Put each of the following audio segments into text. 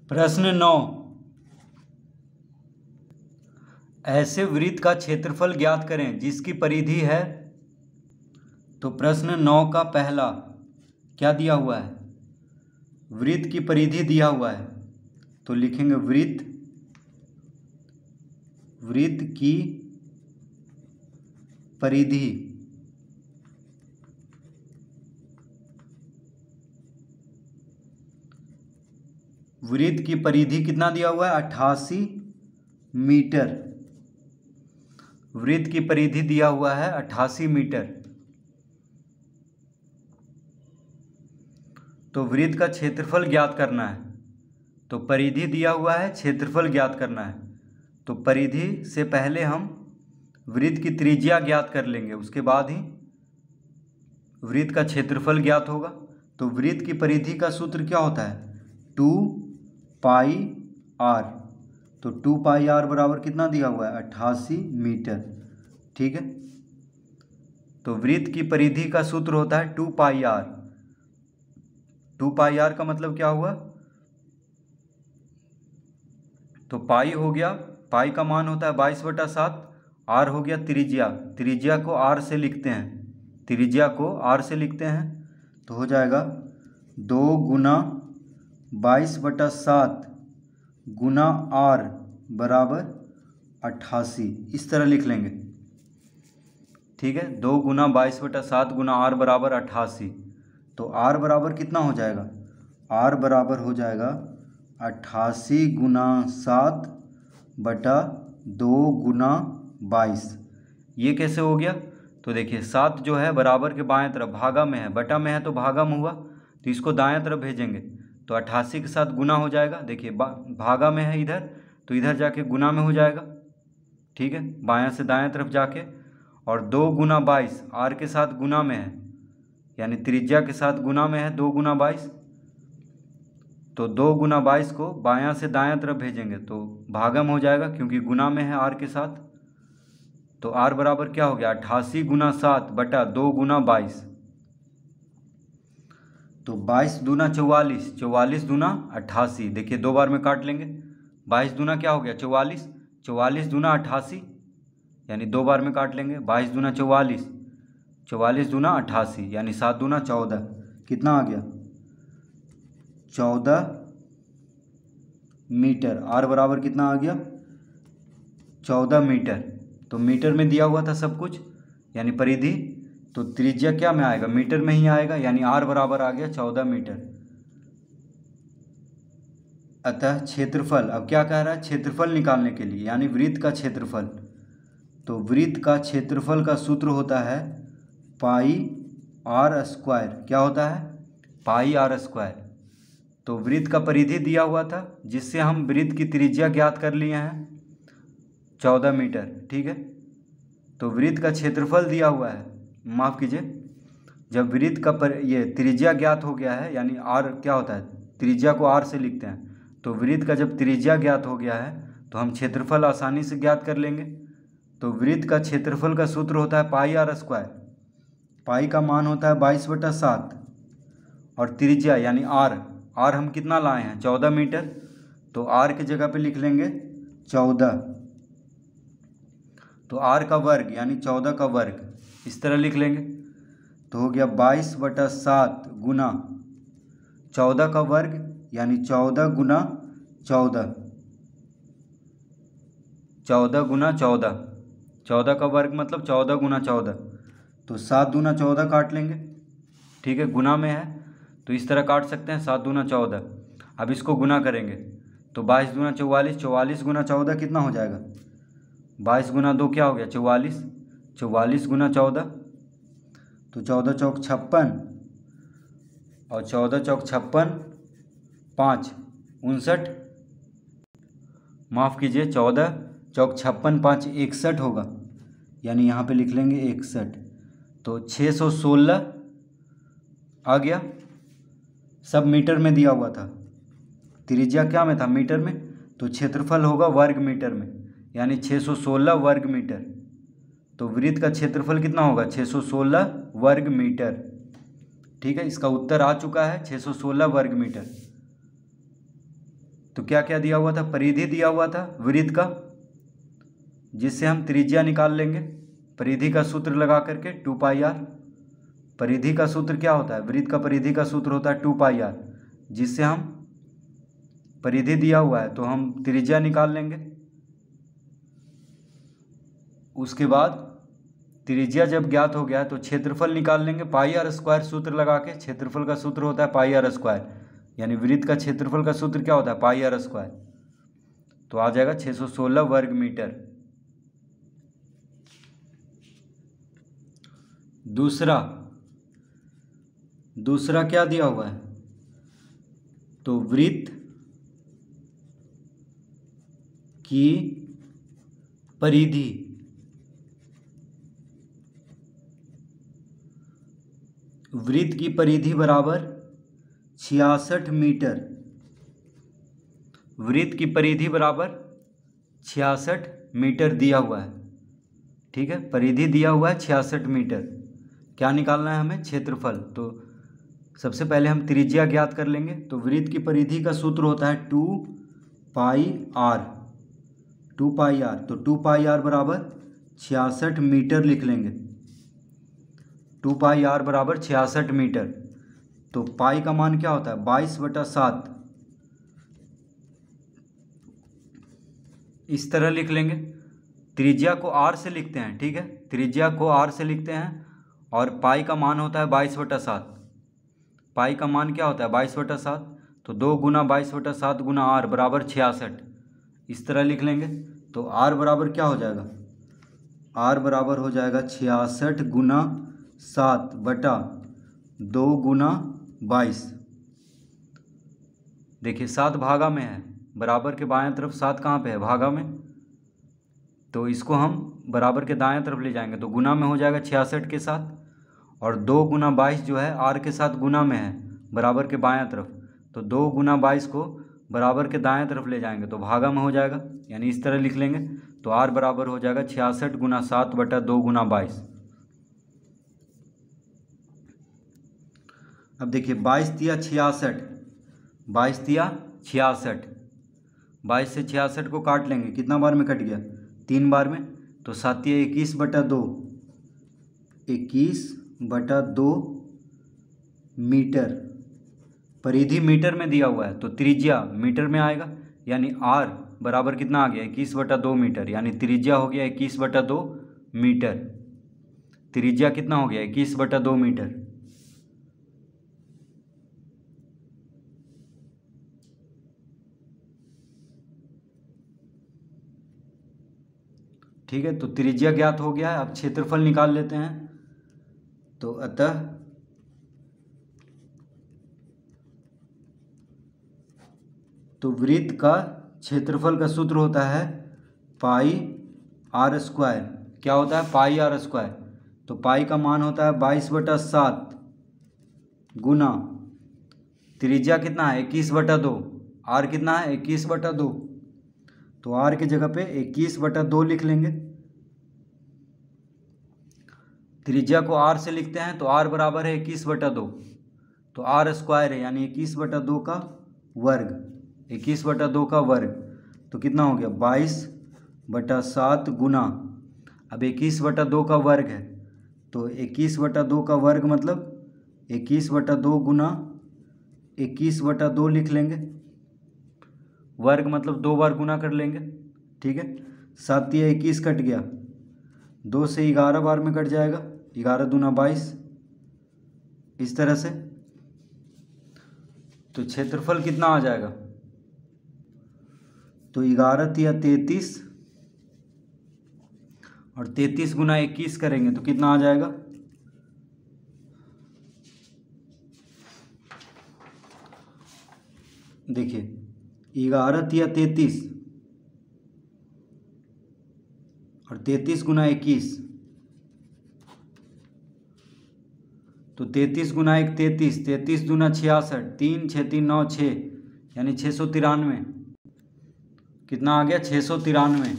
प्रश्न 9, ऐसे वृत्त का क्षेत्रफल ज्ञात करें जिसकी परिधि है। तो प्रश्न 9 का पहला क्या दिया हुआ है, वृत्त की परिधि दिया हुआ है। तो लिखेंगे वृत्त की परिधि। वृत्त की परिधि कितना दिया हुआ है, 88 मीटर। वृत्त की परिधि दिया हुआ है 88 मीटर। तो वृत्त का क्षेत्रफल ज्ञात करना है। तो परिधि दिया हुआ है, क्षेत्रफल ज्ञात करना है। तो परिधि से पहले हम वृत्त की त्रिज्या ज्ञात कर लेंगे, उसके बाद ही वृत्त का क्षेत्रफल ज्ञात होगा। तो वृत्त की परिधि का सूत्र क्या होता है, 2 पाई r। तो 2 पाई r बराबर कितना दिया हुआ है, 88 मीटर। ठीक है, तो वृत्त की परिधि का सूत्र होता है 2 पाई r। 2 पाई r का मतलब क्या हुआ, तो पाई हो गया, पाई का मान होता है 22/7। r हो गया त्रिज्या, त्रिज्या को r से लिखते हैं, त्रिज्या को r से लिखते हैं। तो हो जाएगा 2 गुना 22/7 गुना r बराबर 88। इस तरह लिख लेंगे। ठीक है, 2 गुना 22/7 गुना r बराबर 88। तो r बराबर कितना हो जाएगा, r बराबर हो जाएगा 88 गुना 7/2 गुना 22। ये कैसे हो गया, तो देखिए 7 जो है बराबर के बाएं तरफ भागा में है, बटा में है तो भागा में हुआ, तो इसको दाएं तरफ भेजेंगे तो 88 के साथ गुना हो जाएगा। देखिए भागा में है इधर, तो इधर जाके गुना में हो जाएगा। ठीक है, बायां से दाएं तरफ जाके, और 2 गुना 22 r के साथ गुना में है, यानी त्रिज्या के साथ गुना में है 2 गुना 22। तो 2 गुना 22 को बायां से दायां तरफ भेजेंगे तो भागम हो जाएगा, क्योंकि गुना में है r के साथ। तो r बराबर क्या हो गया, 88 गुना 7 बटा 2 गुना 22। तो 22 दूना 44, 44 दूना 88। देखिए 2 बार में काट लेंगे, 22 दूना क्या हो गया 44, 44 दूना 88, यानी 2 बार में काट लेंगे। 22 दूना 44, 44 दूना 88, यानी 7 दूना 14। कितना आ गया, 14 मीटर। r बराबर कितना आ गया, 14 मीटर। तो मीटर में दिया हुआ था सब कुछ, यानी परिधि, तो त्रिज्या क्या में आएगा, मीटर में ही आएगा, यानी r बराबर आ गया 14 मीटर। अतः क्षेत्रफल, अब क्या कह रहा है, क्षेत्रफल निकालने के लिए, यानी वृत्त का क्षेत्रफल। तो वृत्त का क्षेत्रफल का सूत्र होता है पाई r स्क्वायर। क्या होता है, पाई r स्क्वायर। तो वृत्त का परिधि दिया हुआ था, जिससे हम वृत्त की त्रिज्या ज्ञात कर लिए हैं 14 मीटर। ठीक है, तो वृत्त का क्षेत्रफल दिया हुआ है, माफ़ कीजिए, जब वृत्त का ये त्रिज्या ज्ञात हो गया है, यानी r क्या होता है, त्रिज्या को r से लिखते हैं। तो वृत्त का जब त्रिज्या ज्ञात हो गया है तो हम क्षेत्रफल आसानी से ज्ञात कर लेंगे। तो वृत्त का क्षेत्रफल का सूत्र होता है पाई r स्क्वायर। पाई का मान होता है 22/7, और त्रिज्या यानी r हम कितना लाए हैं, 14 मीटर। तो r की जगह पे लिख लेंगे 14। तो r का वर्ग यानी 14 का वर्ग, इस तरह लिख लेंगे। तो हो गया 22/7 गुना 14 का वर्ग, यानी 14 गुना 14, 14 गुना 14, 14 का वर्ग मतलब 14 गुना 14। तो 7 दूना 14 काट लेंगे। ठीक है, गुना में है तो इस तरह काट सकते हैं, 7 दूना 14। अब इसको गुना करेंगे तो 22 दूना 44, 44 गुना 14 कितना हो जाएगा, 22 गुना 2 क्या हो गया 44, 44 गुना 14, तो 14 चौक 56, और 14 चौक 56, 5 59, माफ़ कीजिए 14 चौक 56, 5 61 होगा, यानी यहाँ पे लिख लेंगे 61। तो 616 आ गया, सब मीटर में दिया हुआ था, त्रिज्या क्या में था, मीटर में। तो क्षेत्रफल होगा वर्ग मीटर में, यानी 616 वर्ग मीटर। तो वृत्त का क्षेत्रफल कितना होगा, 616 वर्ग मीटर। ठीक है, इसका उत्तर आ चुका है 616 वर्ग मीटर। तो क्या क्या दिया हुआ था, परिधि दिया हुआ था वृत्त का, जिससे हम त्रिज्या निकाल लेंगे परिधि का सूत्र लगा करके 2πr। परिधि का सूत्र क्या होता है, वृत्त का परिधि का सूत्र होता है 2πr, जिससे हम परिधि दिया हुआ है तो हम त्रिज्या निकाल लेंगे। उसके बाद त्रिज्या जब ज्ञात हो गया तो क्षेत्रफल निकाल लेंगे πr² सूत्र लगा के। क्षेत्रफल का सूत्र होता है πr², यानी वृत्त का क्षेत्रफल का सूत्र क्या होता है, πr²। तो आ जाएगा 616 वर्ग मीटर। दूसरा क्या दिया हुआ है, तो वृत्त की परिधि बराबर 66 मीटर। वृत्त की परिधि बराबर 66 मीटर दिया हुआ है, ठीक है। परिधि दिया हुआ है 66 मीटर। क्या निकालना है हमें, क्षेत्रफल। तो सबसे पहले हम त्रिज्या ज्ञात कर लेंगे। तो वृत्त की परिधि का सूत्र होता है 2πr। तो 2πr बराबर 66 मीटर लिख लेंगे। 2πr बराबर 66 मीटर। तो पाई का मान क्या होता है, 22/7। इस तरह लिख लेंगे। त्रिज्या को r से लिखते हैं, ठीक है, त्रिज्या को r से लिखते हैं और पाई का मान होता है 22/7। पाई का मान क्या होता है, 22/7। तो 2 गुना 22/7 गुना r बराबर 66। इस तरह लिख लेंगे। तो r बराबर क्या हो जाएगा, r बराबर हो जाएगा 66 गुना 7 बटा 2 गुना 22। देखिए 7 भागा में है, बराबर के बाएं तरफ 7 कहाँ पे है, भागा में। तो इसको हम बराबर के दाएं तरफ ले जाएंगे तो गुना में हो जाएगा 66 के साथ, और 2 गुना 22 जो है r के साथ गुना में है बराबर के बाएं तरफ। तो 2 गुना 22 को बराबर के दाएं तरफ ले जाएंगे तो भागा में हो जाएगा, यानी इस तरह लिख लेंगे। तो r बराबर हो जाएगा 66 गुना 7 बटा 2 गुना 22। अब देखिए 22 तिया 66, 22 तिया 66, 22 से 66 को काट लेंगे, कितना बार में कट गया, 3 बार में। तो 7 तिया 21/2, 21/2 मीटर। परिधि मीटर में दिया हुआ है तो त्रिज्या मीटर में आएगा, यानी r बराबर कितना आ गया, 21/2 मीटर, यानी त्रिज्या हो गया 21/2 मीटर। त्रिज्या कितना हो गया, 21/2 मीटर। ठीक है, तो त्रिज्या ज्ञात हो गया है। अब क्षेत्रफल निकाल लेते हैं। तो अतः तो वृत्त का क्षेत्रफल का सूत्र होता है πr²। क्या होता है, πr²। तो पाई का मान होता है 22/7 गुना त्रिज्या कितना है, 21/2। r कितना है, 21/2। तो r की जगह पे 21/2 लिख लेंगे। त्रिज्या को r से लिखते हैं तो r बराबर है 21/2। तो r² है, यानी 21/2 का वर्ग, 21/2 का वर्ग। तो कितना हो गया, 22/7 गुना, अब 21/2 का वर्ग है तो 21/2 का वर्ग मतलब 21/2 गुना 21/2 लिख लेंगे। वर्ग मतलब 2 बार गुना कर लेंगे, ठीक है। 7 या 21 कट गया, 2 से 11 बार में कट जाएगा, 11 दूना 22। इस तरह से तो क्षेत्रफल कितना आ जाएगा, तो 11 या 33, और 33 गुना 21 करेंगे तो कितना आ जाएगा, देखिए 11 या 33 और 33 गुना 21, तो 33 गुना 1 33, 33 दूना 66, 3 6 3 9 6, यानी 693। कितना आ गया, 693।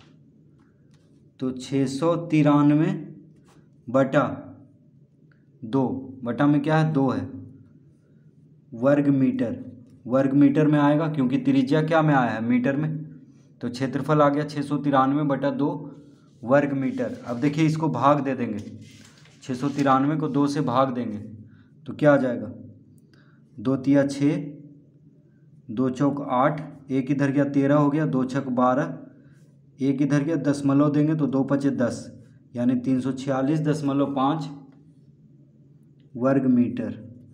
तो 693 बटा 2, बटा में क्या है, 2 है, वर्ग मीटर। वर्ग मीटर में आएगा, क्योंकि त्रिज्या क्या में आया है, मीटर में। तो क्षेत्रफल आ गया 693/2 वर्ग मीटर। अब देखिए इसको भाग दे देंगे, 693 को 2 से भाग देंगे तो क्या आ जाएगा, 2 तिया 6, 2 चौक 8, एक इधर गया 13 हो गया, 2 छक 12, एक इधर गया दशमलव देंगे तो 2 पचे 10, यानी 346.5 वर्ग मीटर।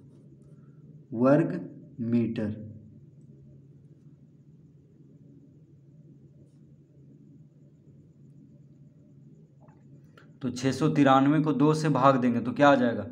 तो 693 को 2 से भाग देंगे तो क्या आ जाएगा,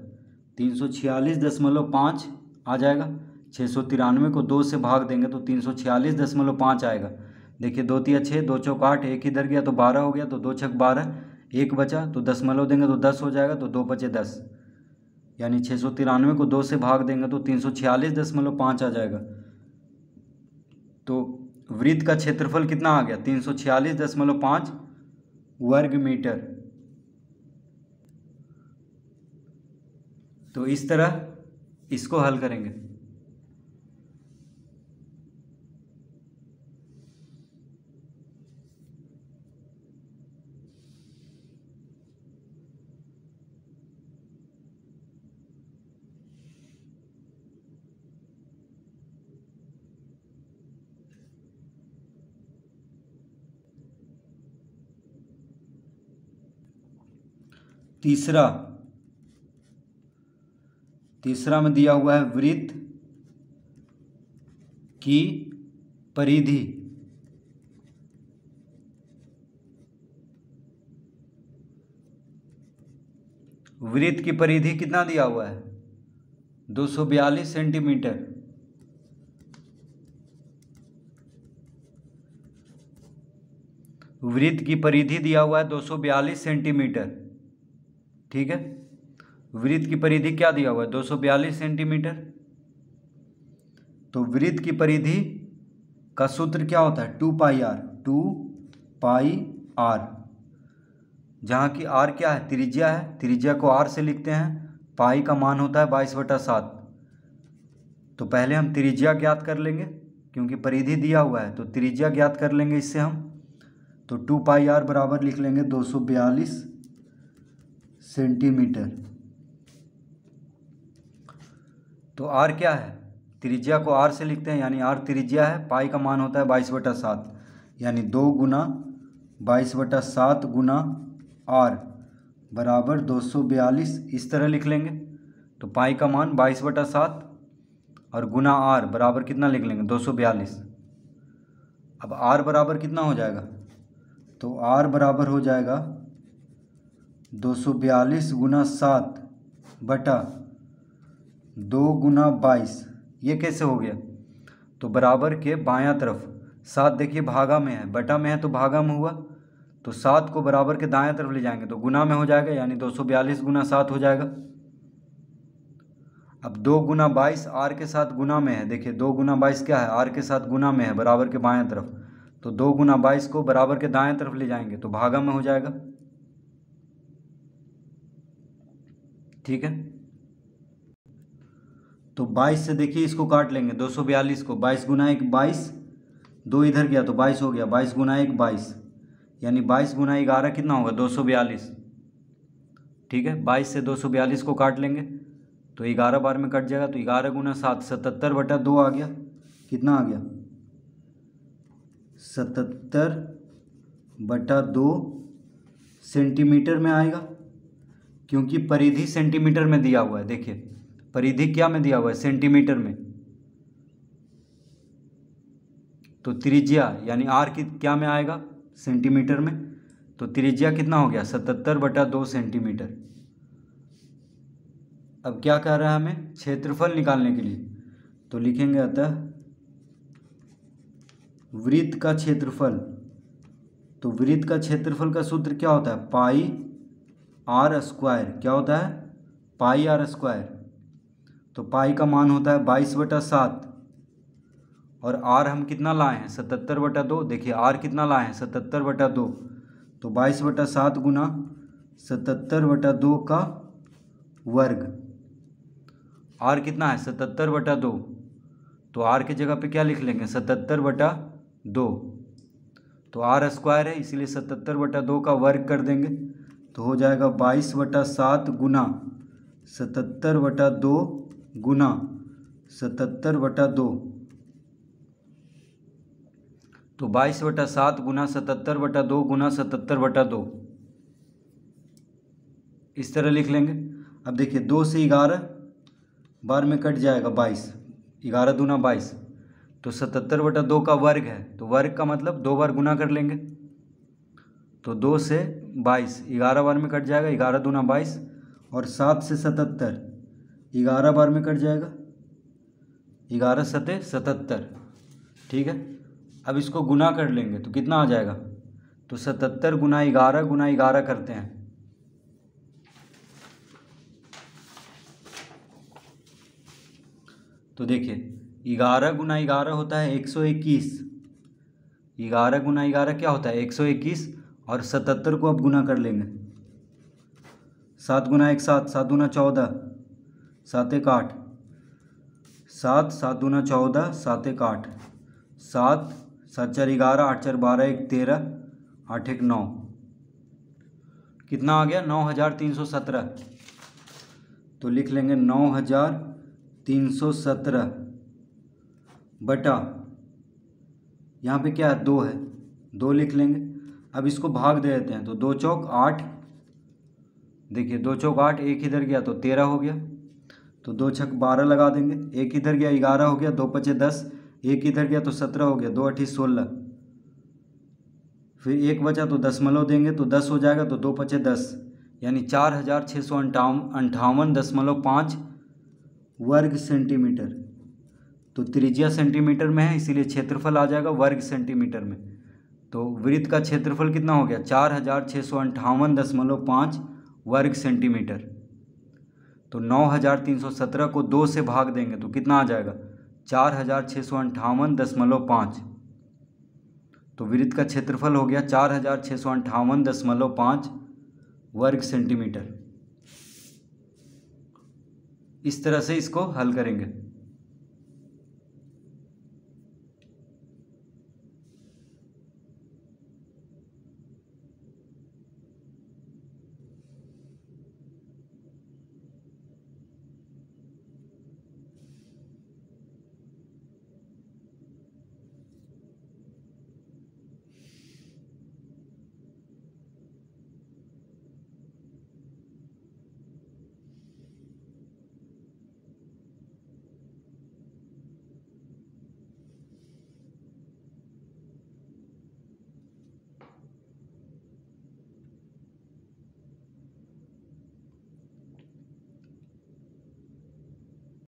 346.5 आ जाएगा। 693 को 2 से भाग देंगे तो 346.5 आएगा। देखिए 2 तिया 6, 2 चौक 8, एक इधर गया तो 12 हो गया, तो 2 छक 12, एक बचा तो दशमलव देंगे तो 10 हो जाएगा, तो 2 पचे 10, यानी 693 को 2 से भाग देंगे तो 346.5 आ जाएगा। तो वृत्त का क्षेत्रफल कितना आ गया, 346.5 वर्ग मीटर। तो इस तरह इसको हल करेंगे। तीसरा में दिया हुआ है वृत्त की परिधि कितना दिया हुआ है, 242 सेंटीमीटर। वृत्त की परिधि दिया हुआ है 242 सेंटीमीटर, ठीक है। वृत्त की परिधि क्या दिया हुआ है, 242 सेंटीमीटर। तो वृत्त की परिधि का सूत्र क्या होता है, 2 पाई आर, जहाँ की आर क्या है, त्रिज्या है, त्रिज्या को आर से लिखते हैं। पाई का मान होता है 22/7। तो पहले हम त्रिज्या ज्ञात कर लेंगे, क्योंकि परिधि दिया हुआ है तो त्रिज्या ज्ञात कर लेंगे इससे हम। तो 2 पाई आर बराबर लिख लेंगे 242 सेंटीमीटर। तो आर क्या है, त्रिज्या को आर से लिखते हैं, यानी आर त्रिज्या है, पाई का मान होता है 22/7, यानी 2 गुना 22/7 गुना आर बराबर 242, इस तरह लिख लेंगे। तो पाई का मान 22/7 और गुना आर बराबर कितना लिख लेंगे, 242। अब आर बराबर कितना हो जाएगा, तो आर बराबर हो जाएगा 242 गुना 7 बटा 2 गुना 22। ये कैसे हो गया, तो बराबर के बायां तरफ 7 देखिए भागा में है, बटा में है तो भागा में हुआ, तो 7 को बराबर के दायां तरफ ले जाएंगे तो गुना में हो जाएगा, यानी 242 गुना 7 हो जाएगा। अब 2 गुना 22 आर के साथ गुना में है, देखिए 2 गुना 22 क्या है, आर के साथ गुना में है, बराबर के बायां तरफ। तो 2 गुना 22 को बराबर के दाएं तरफ ले जाएंगे तो भागा में हो जाएगा, ठीक है। तो 22 से देखिए इसको काट लेंगे, 242 को, 22 गुना 1 22, 2 इधर गया तो 22 हो गया, 22 गुना 1 22, यानी 22 गुना 11 कितना होगा, 242, ठीक है। 22 से 242 को काट लेंगे तो 11 बार में कट जाएगा, तो 11 गुना 7 77/2 आ गया, कितना आ गया, 77/2 सेंटीमीटर में आएगा, क्योंकि परिधि सेंटीमीटर में दिया हुआ है। देखिए परिधि क्या में दिया हुआ है, सेंटीमीटर में। तो त्रिज्या यानी आर की क्या में आएगा, सेंटीमीटर में। तो त्रिज्या कितना हो गया, 77/2 सेंटीमीटर। अब क्या कह रहा है हमें, क्षेत्रफल निकालने के लिए। तो लिखेंगे अतः वृत्त का क्षेत्रफल। तो वृत्त का क्षेत्रफल का सूत्र क्या होता है, पाई आर स्क्वायर। क्या होता है, पाई आर स्क्वायर। तो पाई का मान होता है 22/7 और आर हम कितना लाए हैं, 77/2। देखिए आर कितना लाए हैं, 77/2। तो 22/7 गुना 77/2 का वर्ग। आर कितना है, 77/2। तो आर की जगह पे क्या लिख लेंगे 77/2। तो आर स्क्वायर है इसीलिए 77/2 का वर्ग कर देंगे तो हो जाएगा 22/7 गुना 77/2 गुना 77/2। तो 22/7 गुना 77/2 गुना 77/2 इस तरह लिख लेंगे। अब देखिए 2 से 11 बार में कट जाएगा 22, 11 दूना 22, तो 77/2 का वर्ग है तो वर्ग का मतलब 2 बार गुना कर लेंगे। तो 2 से 22 11 बार में कट जाएगा, 11 दूना 22, और 7 से 77 11 बार में कट जाएगा, 11 सते 77। ठीक है, अब इसको गुना कर लेंगे तो कितना आ जाएगा, तो 77 गुना 11 करते हैं। तो देखिए 11 गुना 11 होता है 121, 11 गुना 11 क्या होता है 121, और 77 को अब गुना कर लेंगे। 7 गुना 1 7, 7 दूना 14, 7 1 8, 7 7 दूना 14, 7 1 8, 7 7 4 11, 8 4 12, 1 13, 8 1 9, कितना आ गया 9317। तो लिख लेंगे 9317 बटा, यहाँ पे क्या है 2 है, 2 लिख लेंगे। अब इसको भाग दे देते हैं तो 2 चौक 8, देखिए 2 चौक 8, एक इधर गया तो 13 हो गया, तो 2 छक 12 लगा देंगे, एक इधर गया 11 हो गया, 2 पचे 10, एक इधर गया तो 17 हो गया, 2 8 16, फिर एक बचा तो दशमलव देंगे तो 10 हो जाएगा, तो 2 पचे 10, यानी 4658.5 वर्ग सेंटीमीटर। तो त्रिज्या सेंटीमीटर में है इसीलिए क्षेत्रफल आ जाएगा वर्ग सेंटीमीटर में। तो वृत्त का क्षेत्रफल कितना हो गया 4658.5 वर्ग सेंटीमीटर। तो 9317 को 2 से भाग देंगे तो कितना आ जाएगा 4658.5। तो वृत्त का क्षेत्रफल हो गया 4658.5 वर्ग सेंटीमीटर। इस तरह से इसको हल करेंगे।